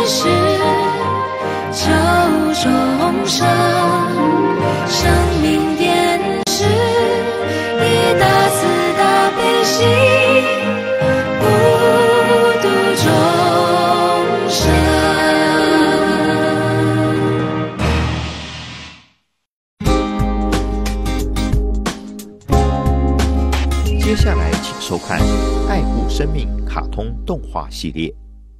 是秋钟声，生命电视，一大慈大悲心，孤独众生。 接下来请收看《爱护生命》卡通动画系列。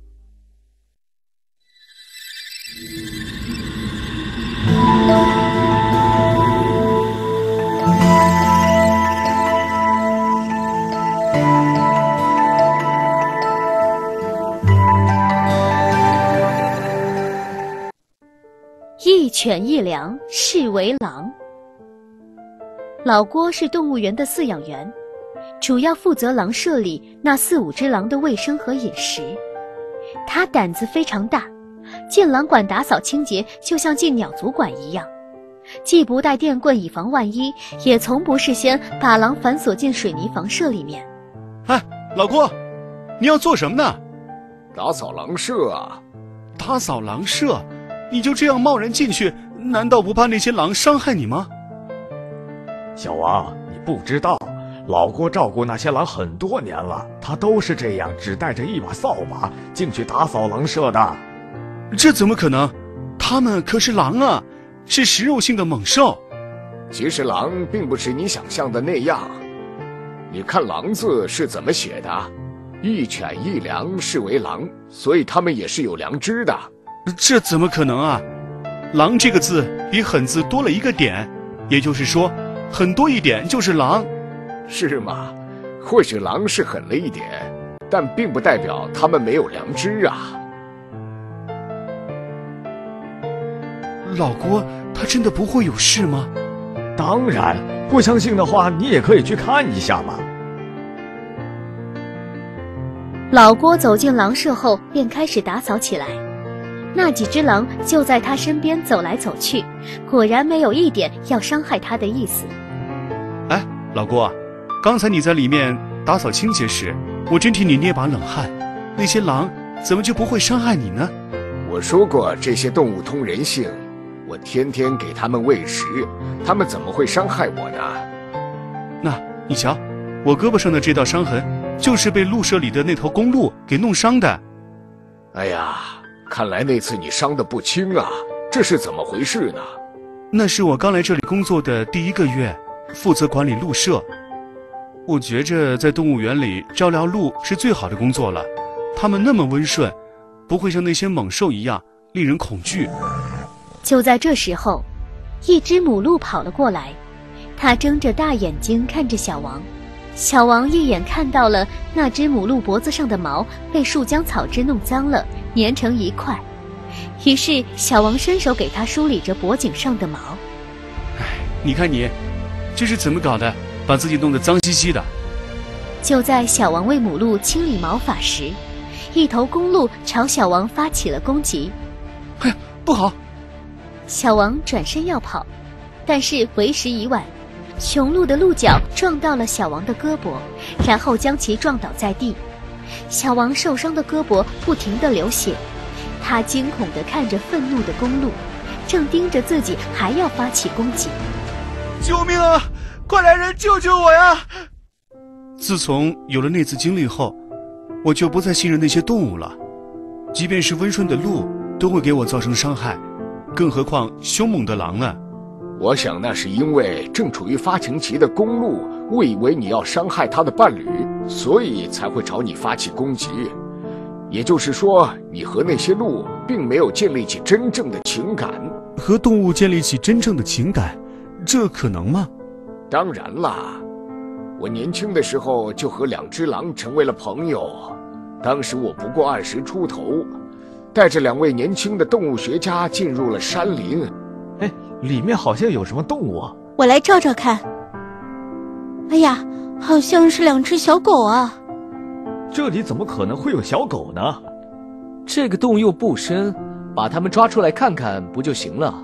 一犬一粮，是为狼。老郭是动物园的饲养员，主要负责狼舍里那4、5只狼的卫生和饮食。他胆子非常大，进狼馆打扫清洁就像进鸟族馆一样，既不带电棍以防万一，也从不事先把狼反锁进水泥房舍里面。 哎，老郭，你要做什么呢？ 打扫狼舍啊。 打扫狼舍？你就这样贸然进去，难道不怕那些狼伤害你吗？ 小王，你不知道，老郭照顾那些狼很多年了，他都是这样，只带着一把扫把进去打扫狼舍的。 这怎么可能？他们可是狼啊，是食肉性的猛兽。 其实狼并不是你想象的那样。你看狼字是怎么写的？一犬一粮，是为狼，所以他们也是有良知的。 这怎么可能啊？狼这个字比狠字多了一个点，也就是说，狠多一点就是狼。 是吗？或许狼是狠了一点，但并不代表他们没有良知啊。 老郭，他真的不会有事吗？ 当然，不相信的话，你也可以去看一下嘛。 老郭走进狼舍后，便开始打扫起来。那几只狼就在他身边走来走去，果然没有一点要伤害他的意思。 哎，老郭，刚才你在里面打扫清洁时，我真替你捏把冷汗。那些狼怎么就不会伤害你呢？ 我说过，这些动物通人性，我天天给它们喂食，它们怎么会伤害我呢？ 那你瞧，我胳膊上的这道伤痕，就是被鹿舍里的那头公鹿给弄伤的。 哎呀，看来那次你伤得不轻啊，这是怎么回事呢？ 那是我刚来这里工作的第1个月，负责管理鹿舍。我觉着在动物园里照料鹿是最好的工作了，它们那么温顺，不会像那些猛兽一样令人恐惧。 就在这时候，一只母鹿跑了过来，它睁着大眼睛看着小王。小王一眼看到了那只母鹿脖子上的毛被树浆草汁弄脏了，粘成一块。于是小王伸手给它梳理着脖颈上的毛。 你看你，这是怎么搞的？把自己弄得脏兮兮的。 就在小王为母鹿清理毛发时，一头公鹿朝小王发起了攻击。 哎呀，不好！ 小王转身要跑，但是为时已晚。雄鹿的鹿角撞到了小王的胳膊，然后将其撞倒在地。小王受伤的胳膊不停地流血，他惊恐地看着愤怒的公鹿，正盯着自己还要发起攻击。 救命啊！快来人救救我呀！自从有了那次经历后，我就不再信任那些动物了。即便是温顺的鹿都会给我造成伤害，更何况凶猛的狼呢？ 我想那是因为正处于发情期的公鹿误以为你要伤害它的伴侣，所以才会朝你发起攻击。也就是说，你和那些鹿并没有建立起真正的情感。 和动物建立起真正的情感，这可能吗？ 当然啦，我年轻的时候就和2只狼成为了朋友。当时我不过20出头，带着2位年轻的动物学家进入了山林。 哎，里面好像有什么动物啊？ 我来照照看。哎呀，好像是2只小狗啊！ 这里怎么可能会有小狗呢？ 这个洞又不深，把它们抓出来看看不就行了？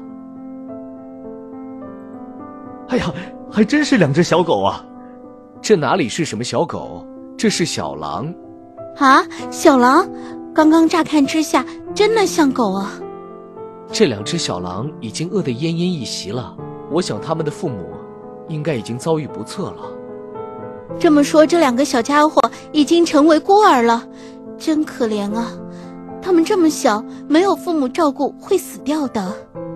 哎呀，还真是2只小狗啊！ 这哪里是什么小狗，这是小狼。 啊，小狼？ 刚刚乍看之下真的像狗啊。 这2只小狼已经饿得奄奄一息了，我想他们的父母应该已经遭遇不测了。 这么说，这2个小家伙已经成为孤儿了，真可怜啊！他们这么小，没有父母照顾会死掉的。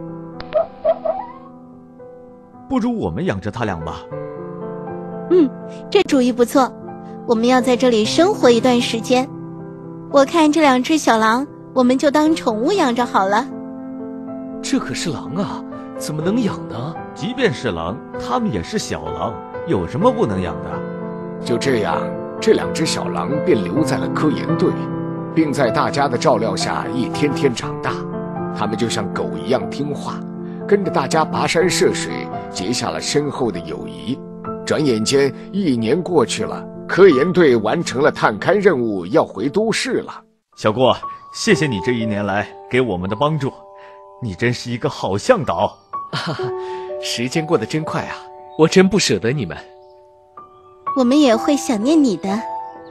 不如我们养着他俩吧。 这主意不错，我们要在这里生活一段时间。我看这2只小狼，我们就当宠物养着好了。 这可是狼啊，怎么能养呢？ 即便是狼，它们也是小狼，有什么不能养的？ 就这样，这2只小狼便留在了科研队，并在大家的照料下一天天长大。它们就像狗一样听话，跟着大家跋山涉水，结下了深厚的友谊。转眼间1年过去了，科研队完成了探勘任务，要回都市了。 小郭，谢谢你这1年来给我们的帮助，你真是一个好向导。 哈哈，时间过得真快啊，我真不舍得你们。 我们也会想念你的。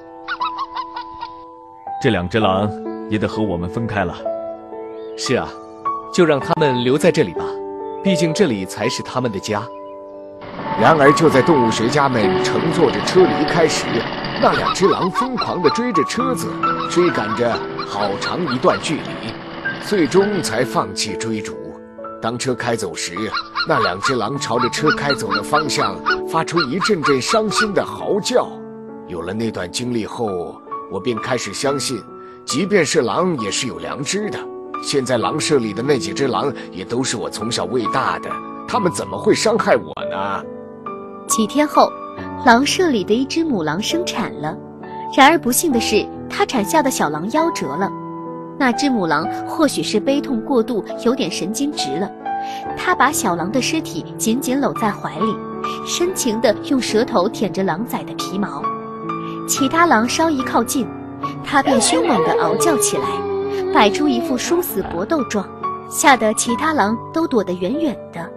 这2只狼也得和我们分开了。 是啊，就让他们留在这里吧，毕竟这里才是他们的家。 然而就在动物学家们乘坐着车离开时，那2只狼疯狂地追着车子，追赶着好长一段距离，最终才放弃追逐。当车开走时，那2只狼朝着车开走的方向发出一阵阵伤心的嚎叫。有了那段经历后，我便开始相信，即便是狼也是有良知的。现在狼舍里的那几只狼也都是我从小喂大的，它们怎么会伤害我呢？ 几天后，狼舍里的一只母狼生产了，然而不幸的是，它产下的小狼夭折了。那只母狼或许是悲痛过度，有点神经质了，它把小狼的尸体紧紧搂在怀里，深情地用舌头舔着狼崽的皮毛。其他狼稍一靠近，它便凶猛地嗷叫起来，摆出一副殊死搏斗状，吓得其他狼都躲得远远的。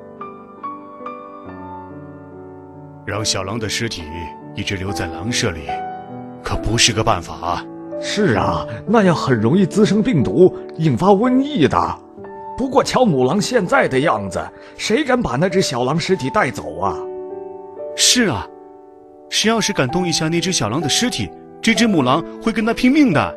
让小狼的尸体一直留在狼舍里，可不是个办法啊。 是啊，那样很容易滋生病毒，引发瘟疫的。不过瞧母狼现在的样子，谁敢把那只小狼尸体带走啊？ 是啊，谁要是敢动一下那只小狼的尸体，这只母狼会跟他拼命的。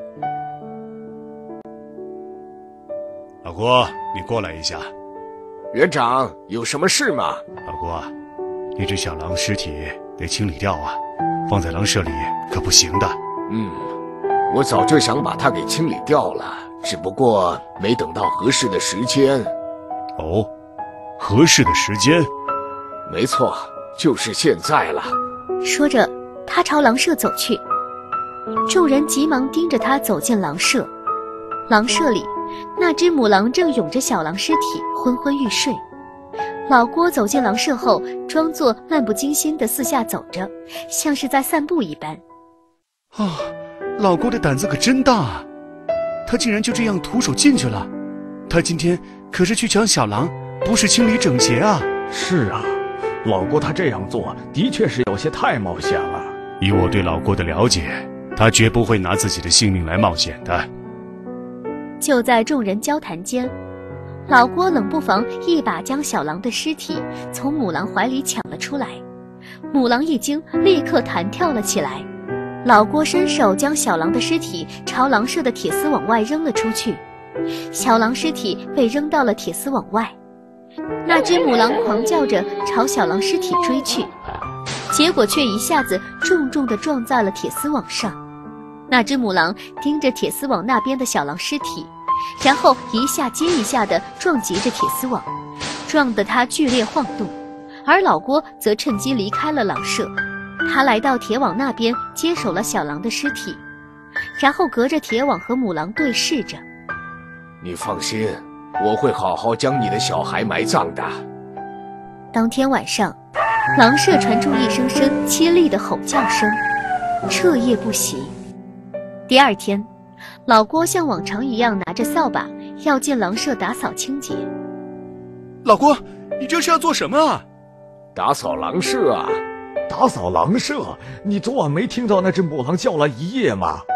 老郭，你过来一下。 园长，有什么事吗？ 老郭，那只小狼尸体得清理掉啊，放在狼舍里可不行的。 我早就想把它给清理掉了，只不过没等到合适的时间。 哦，合适的时间？ 没错，就是现在了。 说着，他朝狼舍走去。众人急忙盯着他走进狼舍。狼舍里，那只母狼正拥着小狼尸体昏昏欲睡。老郭走进狼舍后，装作漫不经心地四下走着，像是在散步一般。 老郭的胆子可真大啊！他竟然就这样徒手进去了。他今天可是去抢小狼，不是清理整洁啊！ 是啊，老郭他这样做的确是有些太冒险了。 以我对老郭的了解，他绝不会拿自己的性命来冒险的。 就在众人交谈间，老郭冷不防一把将小狼的尸体从母狼怀里抢了出来。母狼一惊，立刻弹跳了起来。老郭伸手将小狼的尸体朝狼舍的铁丝网外扔了出去，小狼尸体被扔到了铁丝网外。那只母狼狂叫着朝小狼尸体追去，结果却一下子重重地撞在了铁丝网上。那只母狼盯着铁丝网那边的小狼尸体，然后一下接一下地撞击着铁丝网，撞得它剧烈晃动。而老郭则趁机离开了狼舍。他来到铁网那边接手了小狼的尸体，然后隔着铁网和母狼对视着。 你放心，我会好好将你的小孩埋葬的。 当天晚上，狼舍传出一声声凄厉的吼叫声，彻夜不息。第二天，老郭像往常一样拿着扫把要进狼舍打扫清洁。 老郭，你这是要做什么啊？ 打扫狼舍啊。 打扫狼舍？你昨晚没听到那只母狼叫了一夜吗？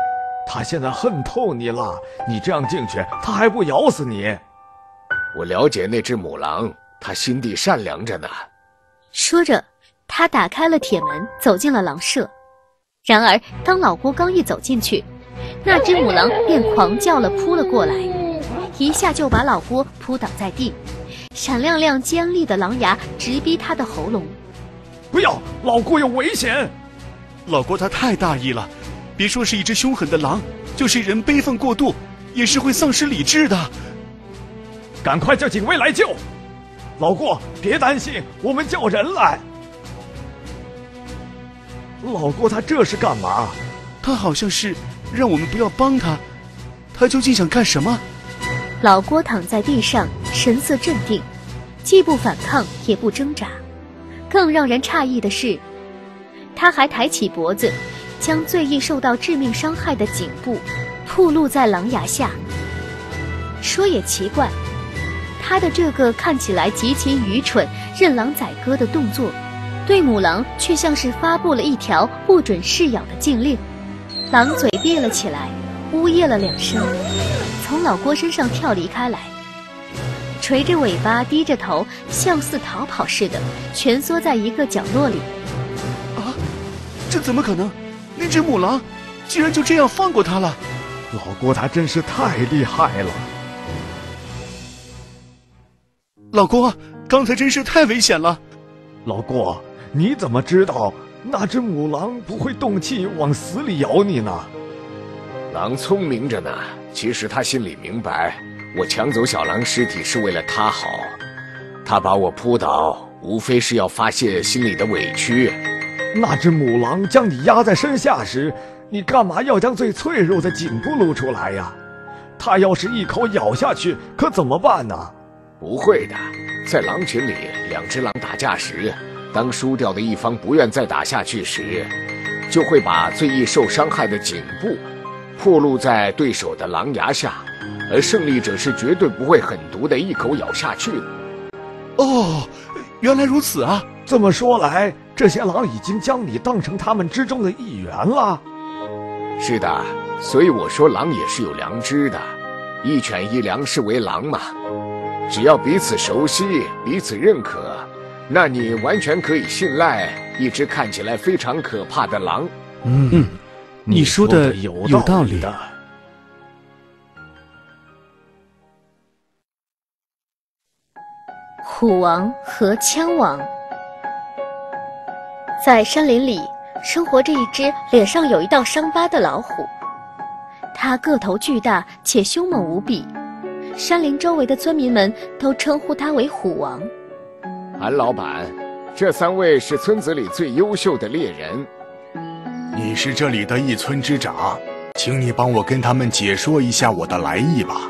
他现在恨透你了，你这样进去，他还不咬死你？ 我了解那只母狼，它心地善良着呢。 说着，他打开了铁门，走进了狼舍。然而，当老郭刚一走进去，那只母狼便狂叫了，扑了过来，一下就把老郭扑倒在地，闪亮亮尖利的狼牙直逼他的喉咙。 不要，老郭有危险！ 老郭他太大意了，别说是一只凶狠的狼，就是人悲愤过度，也是会丧失理智的。 赶快叫警卫来救！老郭，别担心，我们叫人来。老郭他这是干嘛？ 他好像是让我们不要帮他，他究竟想干什么？ 老郭躺在地上，神色镇定，既不反抗也不挣扎。更让人诧异的是，他还抬起脖子，将最易受到致命伤害的颈部暴露在狼牙下。说也奇怪，他的这个看起来极其愚蠢、任狼宰割的动作，对母狼却像是发布了一条不准噬咬的禁令。狼嘴闭了起来，呜咽了2声，从老郭身上跳离开来，垂着尾巴，低着头，像似逃跑似的，蜷缩在一个角落里。 啊，这怎么可能？那只母狼居然就这样放过他了！ 老郭他真是太厉害了。 老郭，刚才真是太危险了。 老郭，你怎么知道那只母狼不会动气往死里咬你呢？ 狼聪明着呢，其实他心里明白，我抢走小狼尸体是为了他好，他把我扑倒，无非是要发泄心里的委屈。 那只母狼将你压在身下时，你干嘛要将最脆弱的颈部露出来呀？它要是一口咬下去，可怎么办呢？ 不会的，在狼群里，2只狼打架时，当输掉的一方不愿再打下去时，就会把最易受伤害的颈部暴露在对手的狼牙下，而胜利者是绝对不会狠毒的一口咬下去的。 哦，原来如此啊！ 这么说来，这些狼已经将你当成他们之中的一员了。 是的，所以我说狼也是有良知的，一犬一良是为狼嘛。只要彼此熟悉，彼此认可，那你完全可以信赖一只看起来非常可怕的狼。 你说的有道理的。 虎王和枪王。在山林里生活着一只脸上有一道伤疤的老虎，它个头巨大且凶猛无比，山林周围的村民们都称呼它为虎王。 韩老板，这3位是村子里最优秀的猎人。 你是这里的一村之长，请你帮我跟他们解说一下我的来意吧。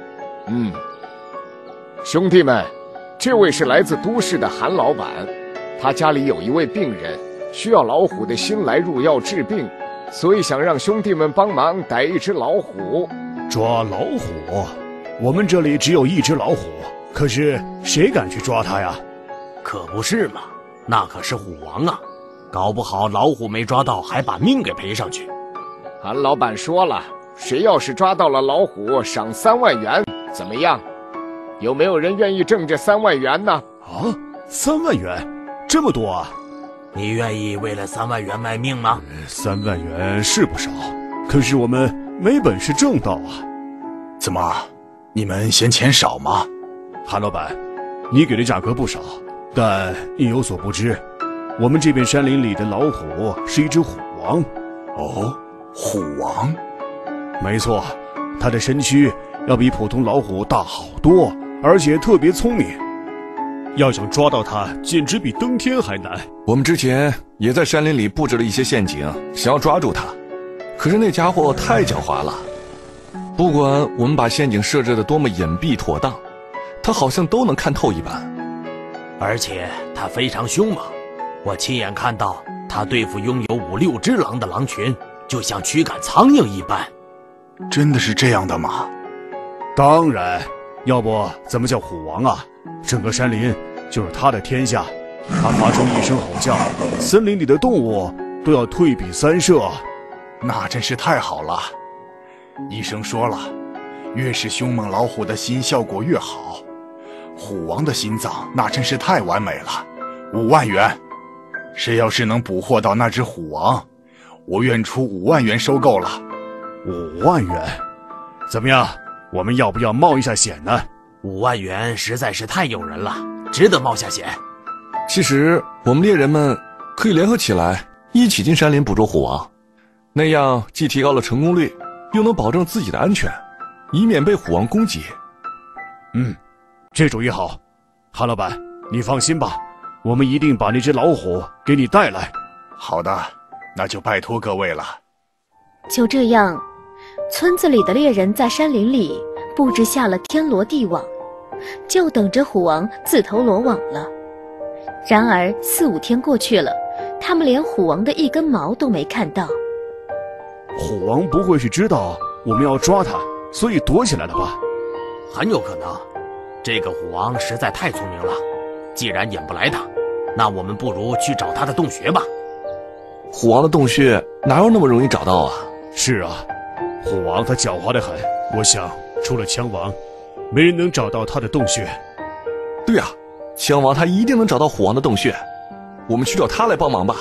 兄弟们，这位是来自都市的韩老板，他家里有一位病人，需要老虎的心来入药治病，所以想让兄弟们帮忙逮一只老虎。 抓老虎？我们这里只有1只老虎，可是谁敢去抓它呀？ 可不是嘛，那可是虎王啊，搞不好老虎没抓到，还把命给赔上去。 韩老板说了，谁要是抓到了老虎，赏3万元，怎么样？有没有人愿意挣这3万元呢？ 啊，3万元，这么多啊！ 你愿意为了3万元卖命吗 ？3万元是不少，可是我们没本事挣到啊。怎么，你们嫌钱少吗？韩老板，你给的价格不少，但你有所不知，我们这片山林里的老虎是一只虎王。 哦，虎王？ 没错，它的身躯要比普通老虎大好多，而且特别聪明。要想抓到它，简直比登天还难。 我们之前也在山林里布置了一些陷阱，想要抓住它，可是那家伙太狡猾了。不管我们把陷阱设置的多么隐蔽妥当，他好像都能看透一般。 而且他非常凶猛，我亲眼看到他对付拥有5、6只狼的狼群，就像驱赶苍蝇一般。 真的是这样的吗？当然，要不怎么叫虎王啊？整个山林就是他的天下，他发出一声吼叫，森林里的动物都要退避3舍。 那真是太好了。 医生说了，越是凶猛老虎的心效果越好。虎王的心脏那真是太完美了，5万元。谁要是能捕获到那只虎王，我愿出5万元收购了。 5万元？怎么样？我们要不要冒一下险呢 ？5万元实在是太诱人了，值得冒下险。 其实我们猎人们可以联合起来，一起进山林捕捉虎王，那样既提高了成功率，又能保证自己的安全，以免被虎王攻击。 这主意好。韩老板，你放心吧，我们一定把那只老虎给你带来。 好的，那就拜托各位了。 就这样，村子里的猎人在山林里布置下了天罗地网，就等着虎王自投罗网了。然而4、5天过去了，他们连虎王的一根毛都没看到。 虎王不会是知道我们要抓他，所以躲起来了吧？ 很有可能，这个虎王实在太聪明了。既然引不来他，那我们不如去找他的洞穴吧。 虎王的洞穴哪有那么容易找到啊？ 是啊，虎王他狡猾得很，我想除了枪王，没人能找到他的洞穴。 对啊，枪王他一定能找到虎王的洞穴，我们去找他来帮忙吧。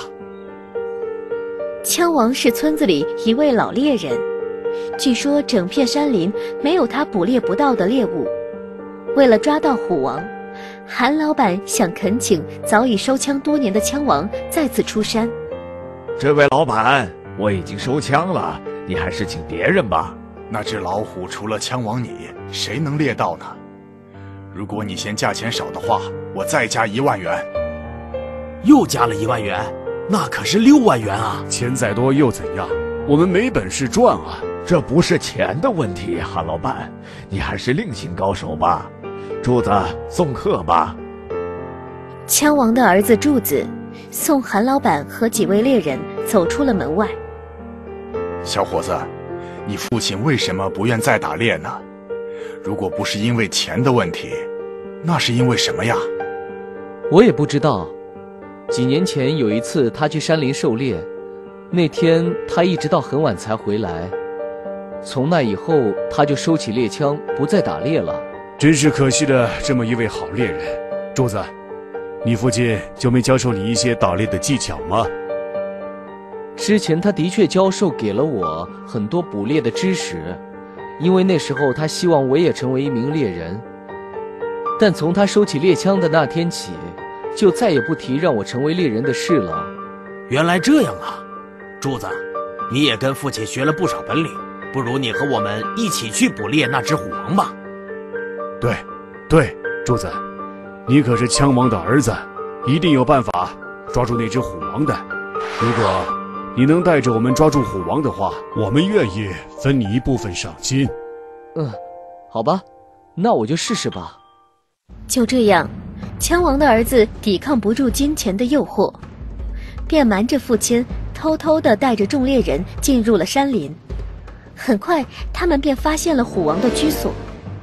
枪王是村子里一位老猎人，据说整片山林没有他捕猎不到的猎物。为了抓到虎王，韩老板想恳请早已收枪多年的枪王再次出山。 这位老板，我已经收枪了，你还是请别人吧。 那只老虎除了枪王你，谁能猎到呢？如果你嫌价钱少的话，我再加1万元。 又加了1万元，那可是6万元啊！ 钱再多又怎样？我们没本事赚啊！ 这不是钱的问题，韩老板，你还是另请高手吧。柱子，送客吧。 枪王的儿子柱子送韩老板和几位猎人走出了门外。 小伙子，你父亲为什么不愿再打猎呢？如果不是因为钱的问题，那是因为什么呀？ 我也不知道。几年前有一次他去山林狩猎，那天他一直到很晚才回来。从那以后他就收起猎枪，不再打猎了。 真是可惜了这么一位好猎人。柱子，你父亲就没教授你一些打猎的技巧吗？ 之前他的确教授给了我很多捕猎的知识，因为那时候他希望我也成为一名猎人。但从他收起猎枪的那天起，就再也不提让我成为猎人的事了。 原来这样啊，柱子，你也跟父亲学了不少本领，不如你和我们一起去捕猎那只虎王吧。 对，柱子，你可是枪王的儿子，一定有办法抓住那只虎王的。如果你能带着我们抓住虎王的话，我们愿意分你一部分赏金。 好吧，那我就试试吧。 就这样，枪王的儿子抵抗不住金钱的诱惑，便瞒着父亲，偷偷地带着众猎人进入了山林。很快，他们便发现了虎王的居所。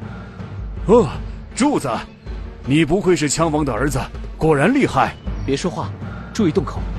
柱子，你不愧是枪王的儿子，果然厉害。 别说话，注意洞口。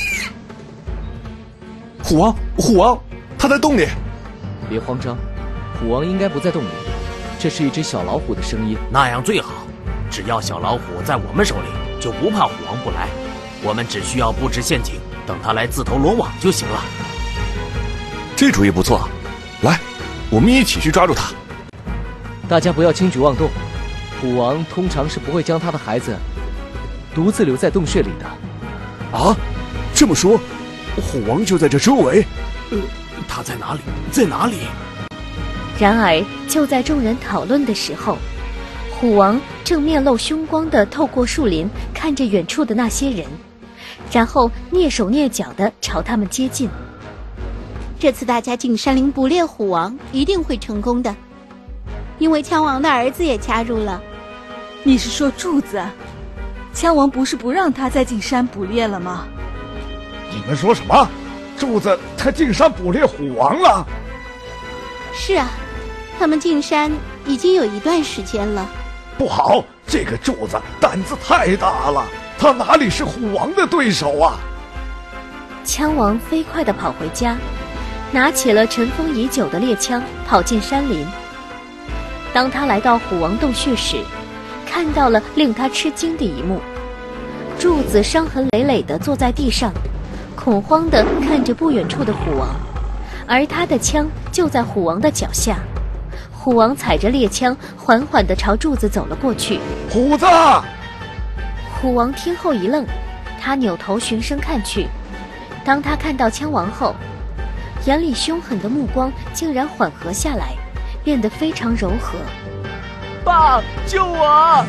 虎王，他在洞里。 别慌张，虎王应该不在洞里，这是一只小老虎的声音。 那样最好，只要小老虎在我们手里，就不怕虎王不来。我们只需要布置陷阱，等他来自投罗网就行了。 这主意不错，来，我们一起去抓住他。 大家不要轻举妄动，虎王通常是不会将他的孩子独自留在洞穴里的。 啊，这么说，虎王就在这周围？ 他在哪里？在哪里？ 然而，就在众人讨论的时候，虎王正面露凶光地透过树林看着远处的那些人，然后蹑手蹑脚地朝他们接近。 这次大家进山林捕猎虎王一定会成功的，因为枪王的儿子也加入了。 你是说柱子？枪王不是不让他再进山捕猎了吗？ 你们说什么？柱子他进山捕猎虎王了？ 是啊，他们进山已经有一段时间了。 不好，这个柱子胆子太大了，他哪里是虎王的对手啊？ 枪王飞快地跑回家， 拿起了尘封已久的猎枪，跑进山林。当他来到虎王洞穴时，看到了令他吃惊的一幕：柱子伤痕累累地坐在地上，恐慌地看着不远处的虎王，而他的枪就在虎王的脚下。虎王踩着猎枪，缓缓地朝柱子走了过去。 虎子！ 虎王听后一愣，他扭头循声看去。当他看到枪王后，眼里凶狠的目光竟然缓和下来，变得非常柔和。 爸，救我！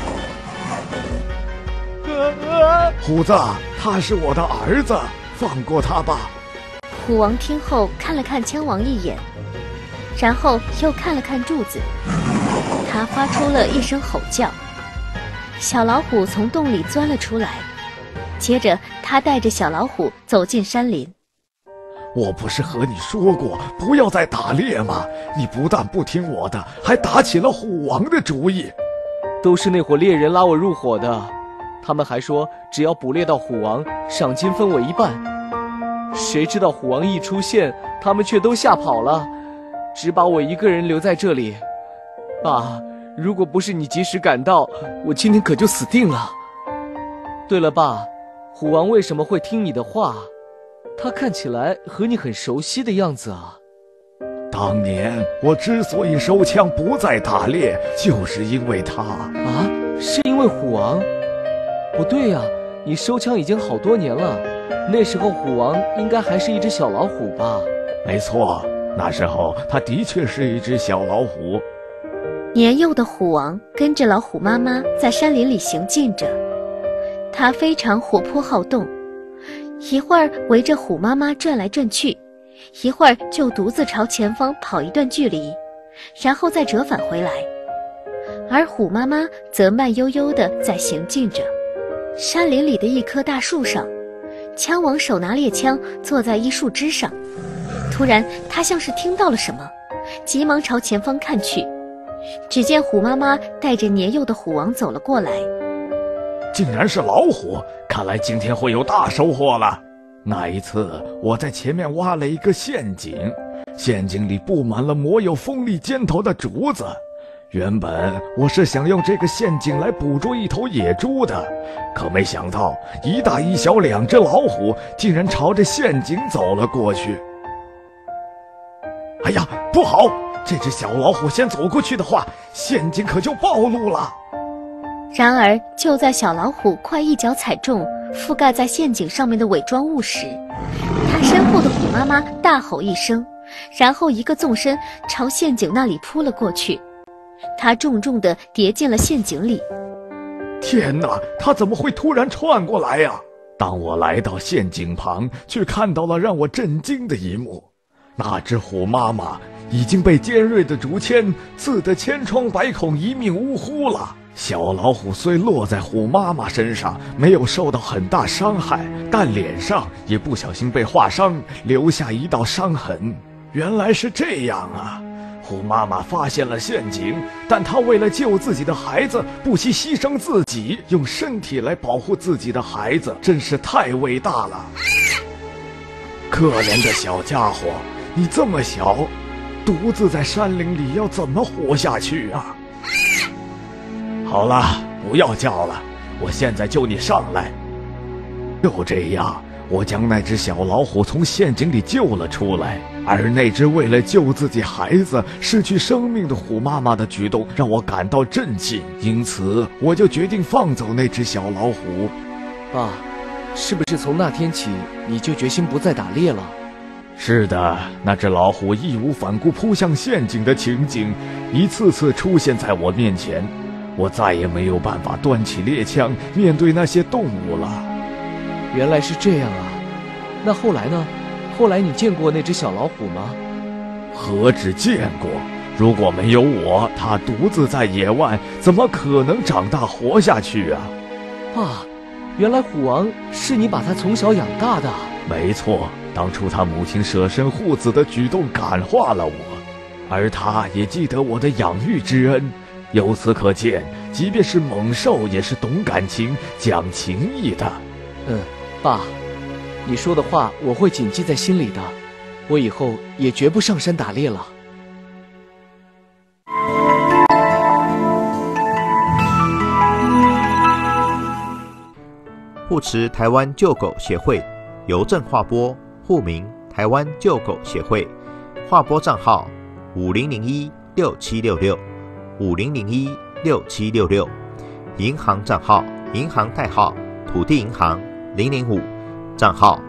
虎子，他是我的儿子，放过他吧。 虎王听后看了看枪王一眼，然后又看了看柱子，他发出了一声吼叫。小老虎从洞里钻了出来，接着他带着小老虎走进山林。 我不是和你说过不要再打猎吗？你不但不听我的，还打起了虎王的主意。 都是那伙猎人拉我入伙的，他们还说只要捕猎到虎王，赏金分我一半。谁知道虎王一出现，他们却都吓跑了，只把我一个人留在这里。爸，如果不是你及时赶到，我今天可就死定了。对了，爸，虎王为什么会听你的话？他看起来和你很熟悉的样子啊。 当年我之所以收枪不再打猎，就是因为他。 啊，是因为虎王？不对呀，你收枪已经好多年了，那时候虎王应该还是一只小老虎吧？ 没错，那时候他的确是一只小老虎。 年幼的虎王跟着老虎妈妈在山林里行进着，他非常活泼好动，一会儿围着虎妈妈转来转去，一会儿就独自朝前方跑一段距离，然后再折返回来。而虎妈妈则慢悠悠地在行进着。山林里的一棵大树上，枪王手拿猎枪坐在一树枝上，突然他像是听到了什么，急忙朝前方看去，只见虎妈妈带着年幼的虎王走了过来。 竟然是老虎，看来今天会有大收获了。那一次我在前面挖了一个陷阱，陷阱里布满了磨有锋利尖头的竹子。原本我是想用这个陷阱来捕捉一头野猪的，可没想到一大一小两只老虎竟然朝着陷阱走了过去。哎呀，不好！这只小老虎先走过去的话，陷阱可就暴露了。 然而就在小老虎快一脚踩中覆盖在陷阱上面的伪装物时，它身后的虎妈妈大吼一声，然后一个纵身朝陷阱那里扑了过去。它重重地跌进了陷阱里。 天哪，它怎么会突然窜过来呀？当我来到陷阱旁，却看到了让我震惊的一幕。那只虎妈妈已经被尖锐的竹签刺得千疮百孔，一命呜呼了。小老虎虽落在虎妈妈身上，没有受到很大伤害，但脸上也不小心被划伤，留下一道伤痕。原来是这样啊！虎妈妈发现了陷阱，但她为了救自己的孩子，不惜牺牲自己，用身体来保护自己的孩子，真是太伟大了。可怜的小家伙，你这么小，独自在山林里要怎么活下去啊？好了，不要叫了，我现在救你上来。就这样，我将那只小老虎从陷阱里救了出来，而那只为了救自己孩子失去生命的虎妈妈的举动让我感到震惊，因此我就决定放走那只小老虎。 爸，是不是从那天起你就决心不再打猎了？ 是的，那只老虎义无反顾扑向陷阱的情景一次次出现在我面前，我再也没有办法端起猎枪面对那些动物了。 原来是这样啊，那后来呢？后来你见过那只小老虎吗？ 何止见过，如果没有我，它独自在野外，怎么可能长大活下去啊？ 爸，原来虎王是你把他从小养大的。 没错，当初他母亲舍身护子的举动感化了我，而他也记得我的养育之恩。由此可见，即便是猛兽也是懂感情、讲情义的。 爸，你说的话我会谨记在心里的。 我以后也绝不上山打猎了。 护持台湾救狗协会邮政划拨户名台湾救狗协会，划拨账号50016766，50016766，银行账号银行代号土地银行005，账号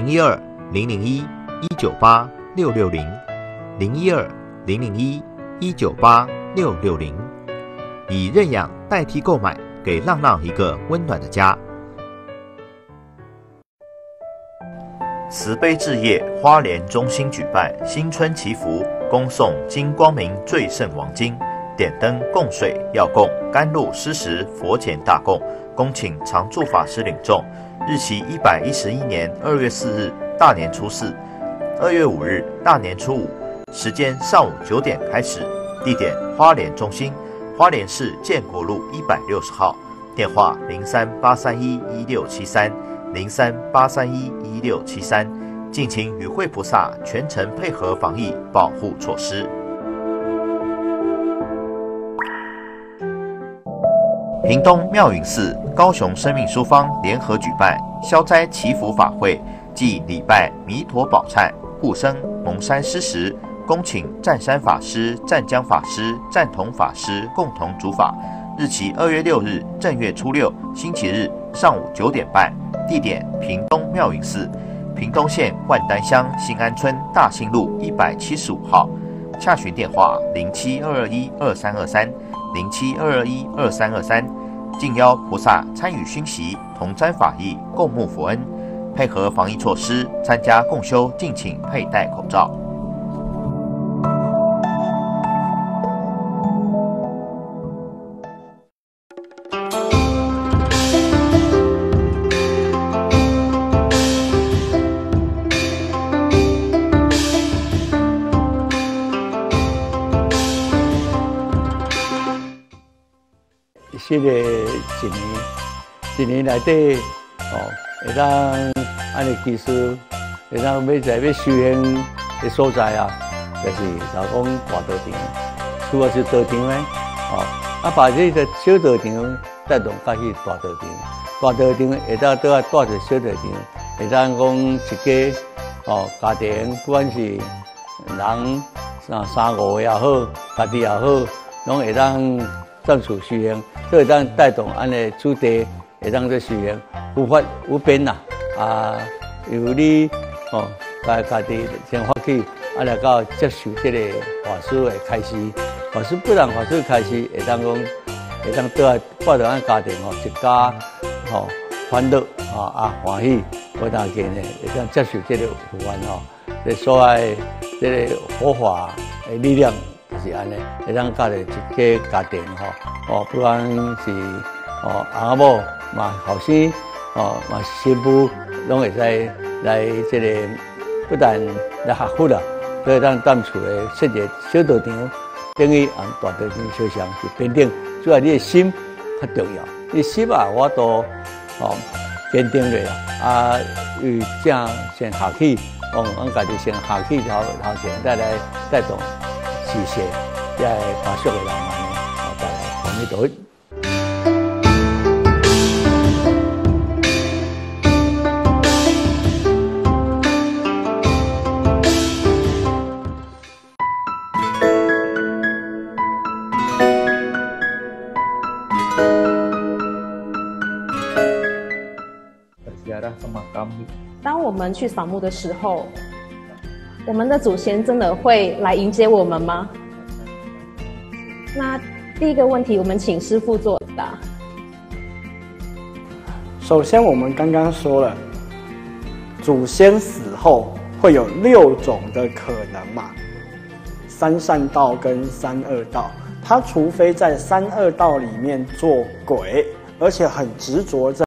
0120001198060，0120001198060，以认养代替购买，给浪浪一个温暖的家。慈悲置业花莲中心举办新春祈福，恭送金光明最胜王金，点灯供水要供甘露施食佛前大供，恭请常住法师领众。日期111年2月4日大年初4， 2月5日大年初5，时间上午9点开始，地点花莲中心，花莲市建国路160号，电话0383111673，0383111673，敬请与会菩萨全程配合防疫保护措施。屏东妙云寺、高雄生命书坊联合举办消灾祈福法会，即礼拜弥陀宝忏、护生、蒙山施食，恭请湛山法师、湛江法师、湛同法师共同主法。日期2月6日正月初6星期日上午9点半，地点屏东妙云寺，屏东县万丹乡新安村大兴路175号，洽询电话07221223，0722122323，敬邀菩萨参与熏习，同沾法益，共沐佛恩，配合防疫措施，参加共修，敬请佩戴口罩。 新的一年内底，会当安尼其实会当要在要修行的所在啊，就是老讲大道场，除了是道场呢，把这个小道场带动到去大道场，大道场会当倒啊带着小道场，会当讲一家家庭，不管是人3-5个也好，家己也好，拢会当暂处修行。都会当带动安尼主题，会当做修行，无法无边啦。由你家己先发起，来到接受这个法师的开示。法师不但法师开示，会当讲，会当倒来带着咱家庭一家欢乐欢喜，无当见呢，会当接受这个佛法这所爱这个佛法的力量。就是安尼，会当教着一个家庭不管是阿某嘛后生嘛媳妇，拢会使来这个，不但来学佛啦，都会当踮厝的设一个小道场，等于按大道场相像是平等。主要你的心较重要，你心我都坚定落啦，为正先下去，俺家己先下去头前，再来带动。是些也系华硕的人安尼，再来帮你做。 当我们去扫墓的时候，我们的祖先真的会来迎接我们吗？那第一个问题，我们请师父作答。 首先，我们刚刚说了，祖先死后会有6种的可能嘛，3善道跟3恶道。他除非在3恶道里面做鬼，而且很执着在